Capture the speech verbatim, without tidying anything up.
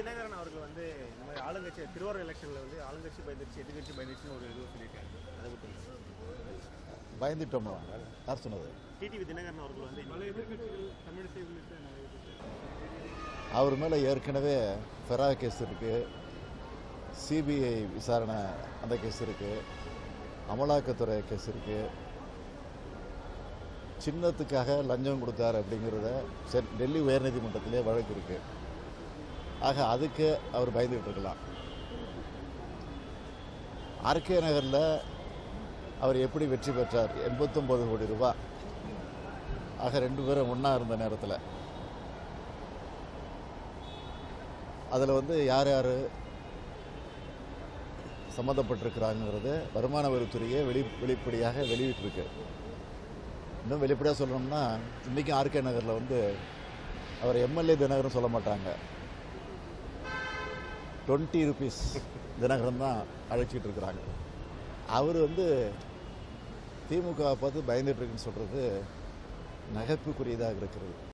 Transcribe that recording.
தினகரன் அவர்கள் வந்து இந்த மாதிரி ஆளுங்கட்சி திருவாரூர் எலெக்ஷனில் வந்து ஆளுங்கட்சி பயந்துருச்சு எதிர்கட்சி பயந்துருச்சுன்னு ஒரு இது சொல்லியிருக்காரு. அதை பற்றி பயந்துட்டோமா? யார் சொன்னது? டிடிவி தினகரன் அவர்கள் வந்து பல எதிர்கட்சிகள் தமிழிசை உள்ளிட்ட அவர் மேலே ஏற்கனவே ஃபெரா கேஸ் இருக்குது, சிபிஐ விசாரணை அந்த கேஸ் இருக்குது, அமலாக்கத்துறை கேஸ் இருக்குது, சின்னத்துக்காக லஞ்சம் கொடுத்தார் அப்படிங்கிறத டெல்லி உயர்நீதிமன்றத்திலே வழக்கு இருக்குது. ஆக அதுக்கு அவர் பயந்துகிட்டு இருக்கலாம். ஆர்கே நகரில் அவர் எப்படி வெற்றி பெற்றார்? எண்பத்தொம்பது கோடி ரூபாய். ஆக ரெண்டு பேரும் ஒன்றா இருந்த நேரத்தில் அதில் வந்து யார் யார் சம்மந்தப்பட்டிருக்கிறாங்கிறது வருமான வரித்துறையே வெளி வெளிப்படையாக வெளியிட்டிருக்கு. இன்னும் வெளிப்படையாக சொல்லணும்னா இன்றைக்கும் ஆர்கே நகரில் வந்து அவர் எம்எல்ஏ தினகரன் சொல்ல மாட்டாங்க, டுவெண்ட்டி ருபீஸ் தினகரன் தான் அழைச்சிட்டு இருக்கிறாங்க. அவர் வந்து திமுக பார்த்து பயந்துட்டு இருக்குன்னு சொல்கிறது நகைப்புக்குரியதாக இருக்கிறது.